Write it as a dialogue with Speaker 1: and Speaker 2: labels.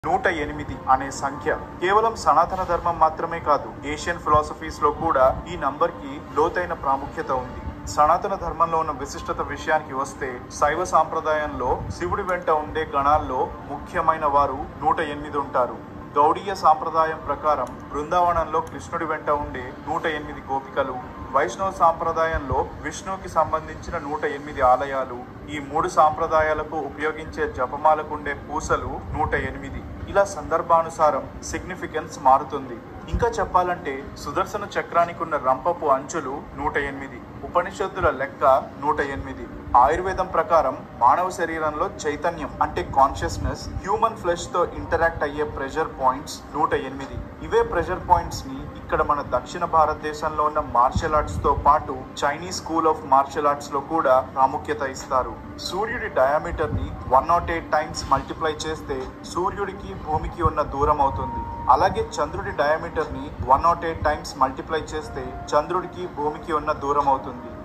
Speaker 1: 108 అనే సంఖ్య కేవలం సనాతన ధర్మం మాత్రమే కాదు, ఏషియన్ ఫిలాసఫీస్ లో కూడా ఈ నంబర్ కి లోతైన ప్రాముఖ్యత ఉంది. సనాతన ధర్మంలో ఉన్న విశిష్టత విషయానికి వస్తే, శైవ సాంప్రదాయంలో శివుడి వెంట ఉండే గణాల్లో ముఖ్యమైన వారు 108 ఉంటారు. గౌడీయ సాంప్రదాయం ప్రకారం బృందావనంలో కృష్ణుడి వెంట ఉండే 108 గోపికలు, వైష్ణవ సాంప్రదాయంలో విష్ణువుకి సంబంధించిన 108 ఆలయాలు, ఈ 3 సాంప్రదాయాలకు ఉపయోగించే జపమాలకుండే పూసలు 108. ఇలా సందర్భానుసారం సిగ్నిఫికెన్స్ మారుతుంది. ఇంకా చెప్పాలంటే సుదర్శన చక్రానికి ఉన్న రంపపు అంచులు 108, ఉపనిషత్తుల లెక్క 108. ఆయుర్వేదం ప్రకారం మానవ శరీరంలో చైతన్యం అంటే కాన్షియస్నెస్ హ్యూమన్ ఫ్లెష్ తో ఇంటరాక్ట్ అయ్యే ప్రెషర్ పాయింట్స్ 108. ఇవే ప్రెషర్ పాయింట్స్ ని ఇక్కడ మన దక్షిణ భారతదేశంలో ఉన్న మార్షల్ ఆర్ట్స్ తో పాటు Chinese school of martial arts లో కూడా ప్రాముఖ్యత ఇస్తారు. సూర్యుడి డయామీటర్ ని 108 టైమ్స్ మల్టిప్లై చేస్తే సూర్యుడికి భూమికి ఉన్న దూరం అవుతుంది. అలాగే చంద్రుడి డయామీటర్ ని 108 టైమ్స్ మల్టిప్లై చేస్తే చంద్రుడికి భూమికి ఉన్న దూరం అవుతుంది.